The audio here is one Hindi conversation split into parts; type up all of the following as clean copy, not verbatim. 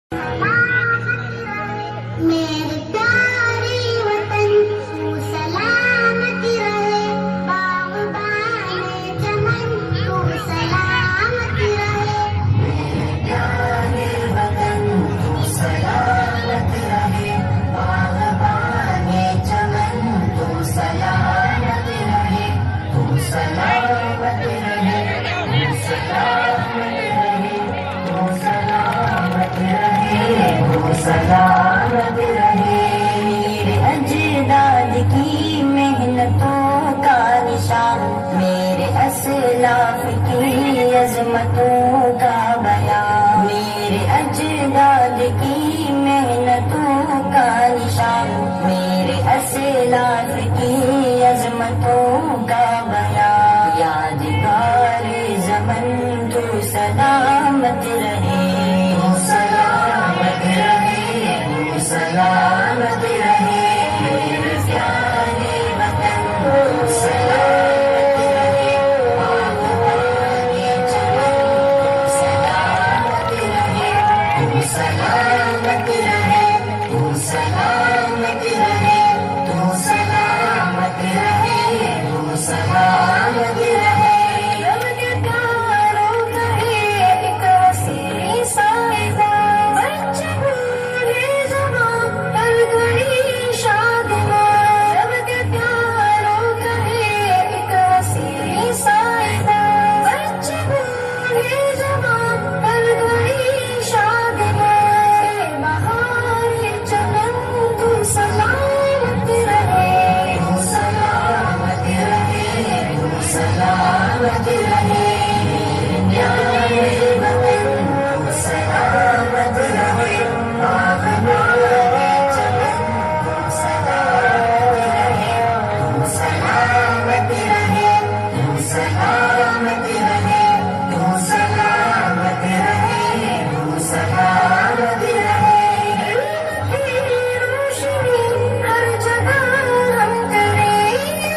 मेरे प्यारे वतन तू सलामत रहे, बाग़बान चमन तू सलामत रहे। मेरे प्यारे वतन तू सलामत रहे, बाग़बान चमन तू सलामत रहे, तू सलामत रहे, तू सलामत रहे, तू सलामत रहे, तू सलामत रहे। मेरे अजदाद की मेहनतों का निशान, मेरे असलाफ की अजमतों का बयान, मेरे अजदाद की मेहनतों का निशान, मेरे असलाफ की अजमतों का बयान। यादगार ज़मन तू सलामत रहे, तू सलामत रहे, तू सलामत रहे। मेरे प्यारे वतन तू सलामत रहे, बाग़बान चमन तू सलामत रहे, तू सलामत रहे, तू सलामत रहे, तू सलामत रहे, तू सलामत रहे। रब के प्यारों का एक वसीह साइबा, बच्चे बूढ़े जवान हर घड़ी शादिया। रब के प्यारों का एक वसीह साइबा, बच्चे बूढ़े जवान हर घड़ी शादिया। बहार चमन तू सलामत रहे, तू सलामत रहे, तू सलामत रहे। प्यारे वतन तू सलामत रहे, बाग़बान चमन तू सलामत रहे, तू सलामत रहे, तू सलामत रहे, तू सलामत रहे, तू सलामत रहे। रोशनी हर जगह हम करें,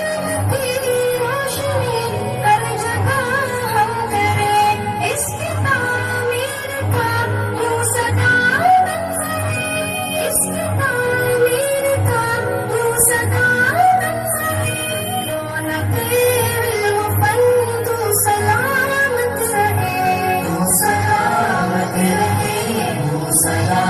रोशनी हर जगह हम करें। इसकी तामीर का तू सदा बन रहे, इसकी तामीर का तू सदा बन रहे। रौनक इल्म फन तू सलामत रहे, तू सलामत रहे, तू सलामत